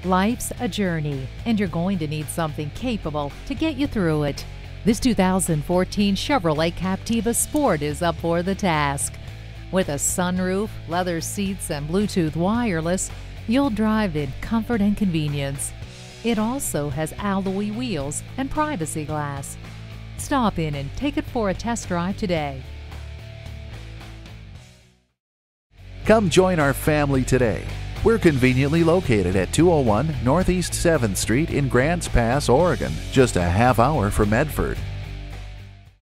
Life's a journey, and you're going to need something capable to get you through it. This 2014 Chevrolet Captiva Sport is up for the task. With a sunroof, leather seats, and Bluetooth wireless, you'll drive in comfort and convenience. It also has alloy wheels and privacy glass. Stop in and take it for a test drive today. Come join our family today. We're conveniently located at 201 Northeast 7th Street in Grants Pass, Oregon, just a half hour from Medford.